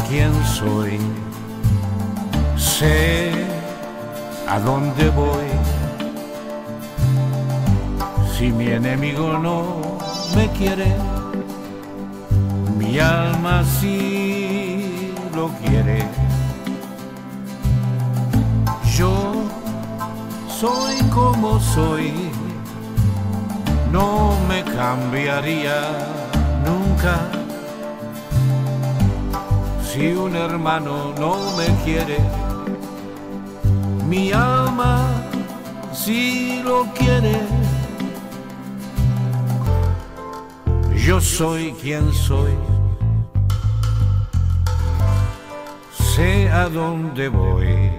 quién soy, sé a dónde voy. Si mi enemigo no me quiere, mi alma sí lo quiere. Yo soy como soy, no me cambiaría nunca. Si un hermano no me quiere, mi alma sí lo quiere. Yo soy quien soy, sé a dónde voy.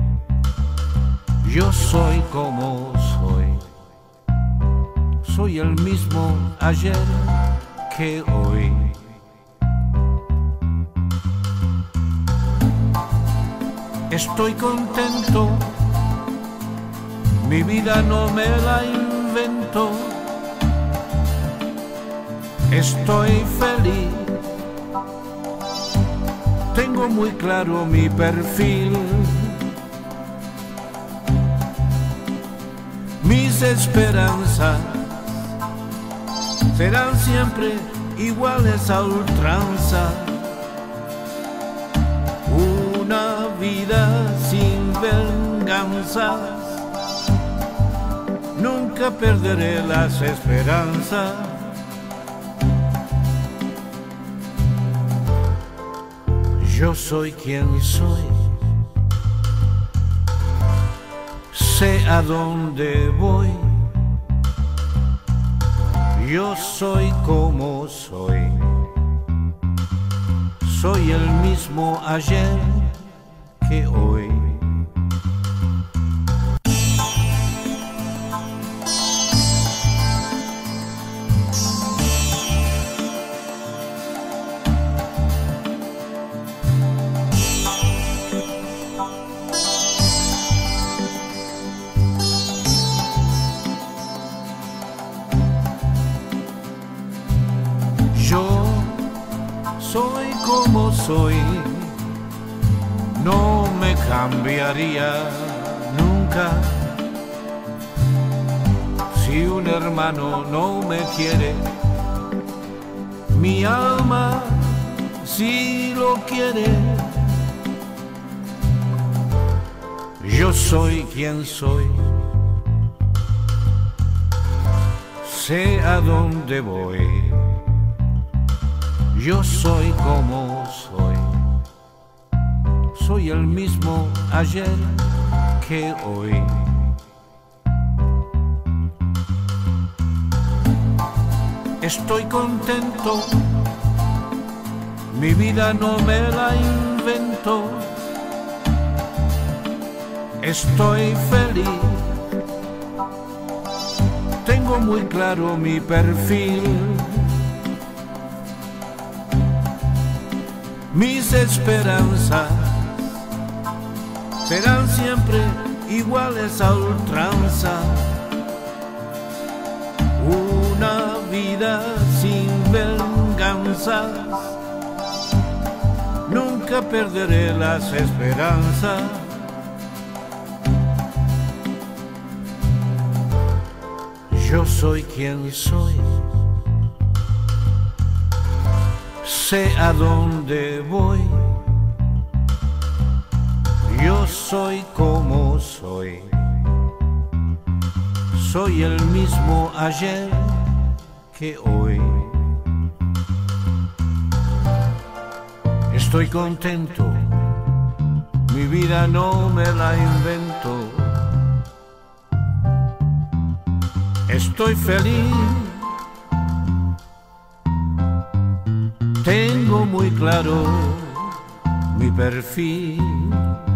Yo soy como soy, soy el mismo ayer que hoy. Estoy contento, mi vida no me la invento. Estoy feliz, tengo muy claro mi perfil. Mis esperanzas serán siempre iguales a ultranza. Una vida sin venganzas, nunca perderé las esperanzas. Yo soy quien soy, sé a dónde voy. Yo soy como soy, soy el mismo ayer que hoy. Yo soy como soy, no me cambiaría nunca. Si un hermano no me quiere, mi alma sí lo quiere. Yo soy quien soy, sé a dónde voy. Yo soy como soy, soy el mismo ayer que hoy. Estoy contento, mi vida no me la invento. Estoy feliz, tengo muy claro mi perfil. Mis esperanzas serán siempre iguales a ultranza. Una vida sin venganzas, nunca perderé las esperanzas. Yo soy quien soy, sé a dónde voy. Yo soy como soy, soy el mismo ayer que hoy. Estoy contento, mi vida no me la invento. Estoy feliz, tengo muy claro mi perfil.